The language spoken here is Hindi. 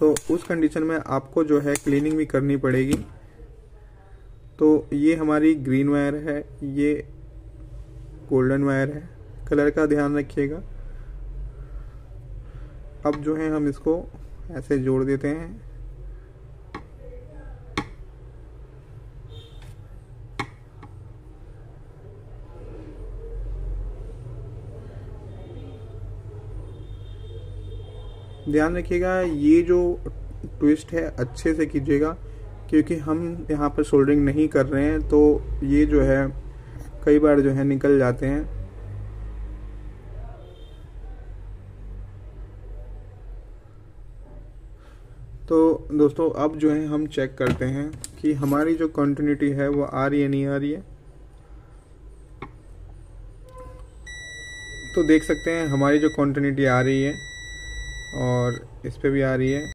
तो उस कंडीशन में आपको जो है क्लीनिंग भी करनी पड़ेगी। तो ये हमारी ग्रीन वायर है, ये गोल्डन वायर है, कलर का ध्यान रखिएगा। अब जो है हम इसको ऐसे जोड़ देते हैं। ध्यान रखिएगा ये जो ट्विस्ट है अच्छे से कीजिएगा, क्योंकि हम यहाँ पर सोल्डरिंग नहीं कर रहे हैं, तो ये जो है कई बार जो है निकल जाते हैं। तो दोस्तों अब जो है हम चेक करते हैं कि हमारी जो कंटिन्यूटी है वो आ रही है नहीं आ रही है। तो देख सकते हैं हमारी जो कंटिन्यूटी आ रही है और इस पे भी आ रही है।